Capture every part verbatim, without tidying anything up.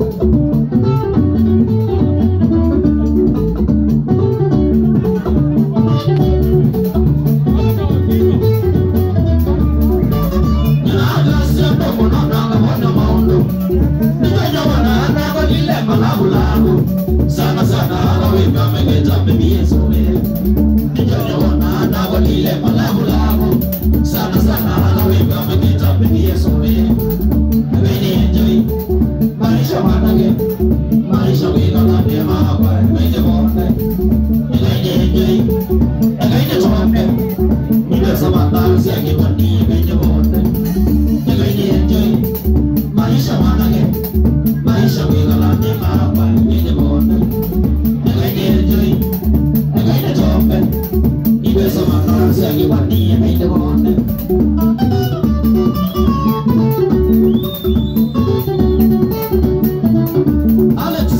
Sana sana alawi kamegeta mimi sole. Nijojo wana na walile malabu labu. Sana sana alawi kamegeta mimi sole. Mimi enjoy maisha manage. Maisha wila na mema hapa mimi bonde. Mimi enjoy. Mimi chompe. Mimi samanda siagi bani mimi bonde. Mimi enjoy maisha manage. Maisha wila na mema hapa mimi bonde. Say what do you make the one? Alex,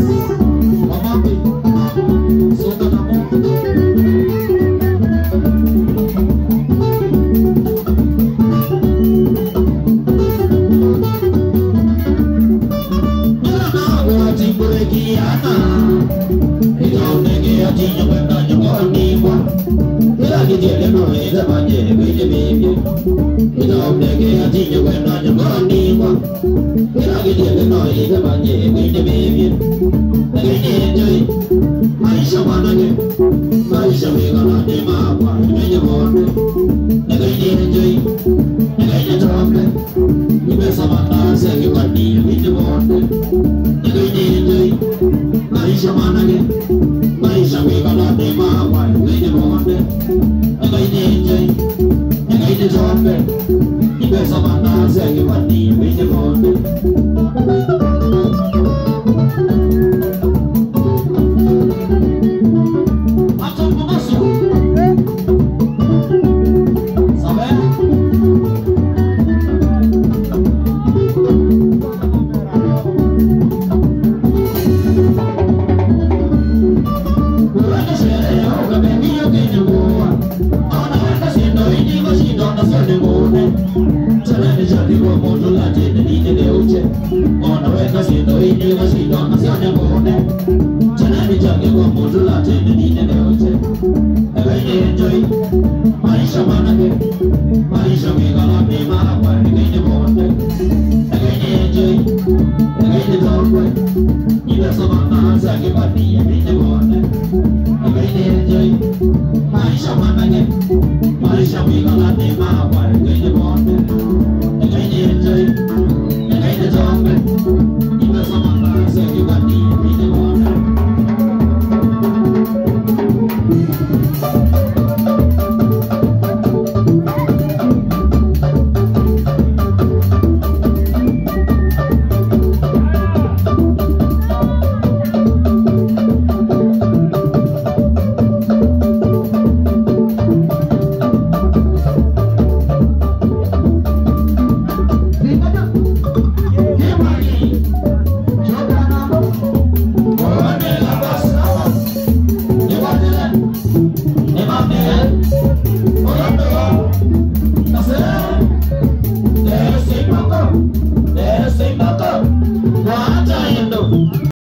Mama, so the Maisha we gonna be my wife,